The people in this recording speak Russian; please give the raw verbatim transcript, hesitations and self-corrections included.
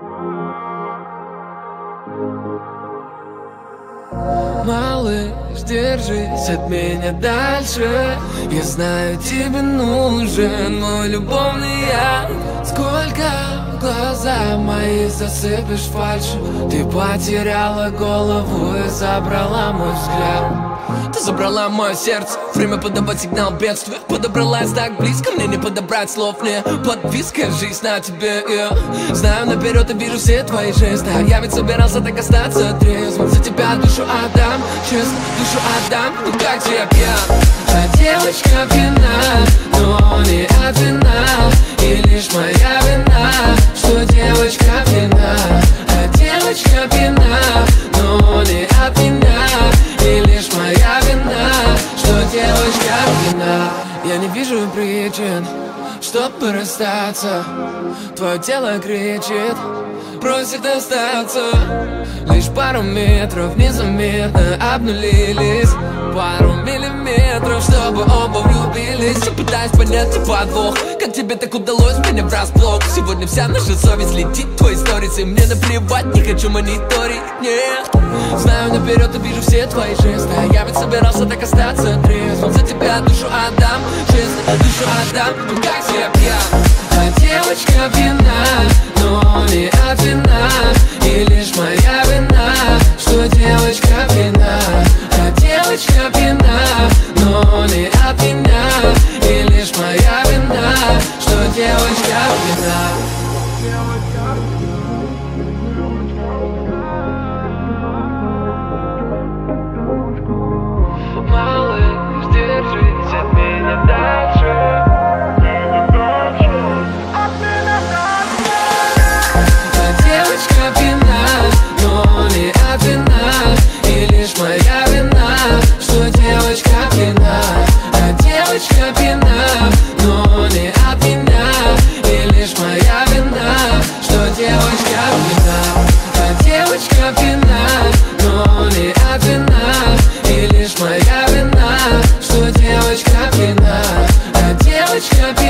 Малыш, держись от меня дальше. Я знаю, тебе нужен мой любовный яд. Сколько в глаза мои засыпешь фальшью. Ты потеряла голову и забрала мой взгляд. Ты забрала мое сердце, время подавать сигнал бедствия. Подобралась так близко, мне не подобрать слов. Не подписка, жизнь на тебе, yeah. Знаю наперед и вижу все твои жесты. Я ведь собирался так остаться трезвым. За тебя душу отдам, честно, душу отдам. Ну как же я пьян. А девочка пьяна, но не от вина. И лишь моя вина, что девочка пьяна. А девочка пьяна, но не от меня. И лишь моя вина, что девочка пьяна. Я не вижу причин, чтобы расстаться. Твое тело кричит, просит остаться. Лишь пару метров незаметно обнулились. Пару миллиметров, чтобы оба влюбились. Я пытаюсь понять твой подвох. Как тебе так удалось меня врасплох? Сегодня вся наша совесть летит твои сторисы. Мне наплевать, не хочу мониторить, нет. Знаю наперед и вижу все твои жесты. А я ведь собирался так остаться трезвым. За тебя душу отдам, честно, душу отдам. Ну как же я пьян. А девочка пьяна, но не от вина. И лишь моя вина, что девочка пьяна. А девочка пьяна, но не от меня. И лишь моя вина, что девочка пьяна. Малыш, держись от меня дальше. А девочка пьяна, но не от вина. И лишь моя вина, что девочка пьяна. А девочка пьяна, но не от меня. И лишь моя вина, что девочка пьяна. А девочка пьяна, но не от вина. И лишь моя вина, что девочка пьяна. А девочка